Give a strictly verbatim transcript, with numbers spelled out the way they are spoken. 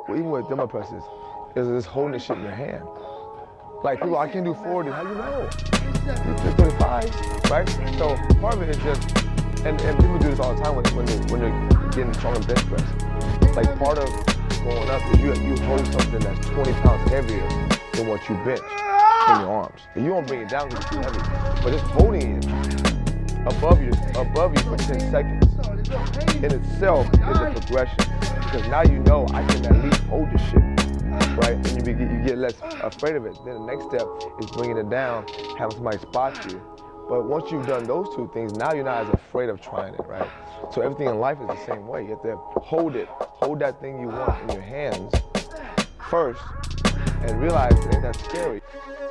well, even with dumbbell presses, is just holding this shit in your hand. Like people, I can't do forty. How you know? You're thirty-five, right? So part of it is just, and, and people do this all the time when when, they, when they're getting strong in bench press. Like part of going up is you you hold something that's twenty pounds heavier than what you bench in your arms. And you won't bring it down because it's too heavy, but just holding it above you, above you for ten seconds in itself is a progression. Because now you know I can at least hold this shit, right? And you, be, you get less afraid of it. Then the next step is bringing it down, having somebody spot you. But once you've done those two things, now you're not as afraid of trying it, right? So everything in life is the same way. You have to hold it, hold that thing you want in your hands first, and realize it ain't that scary.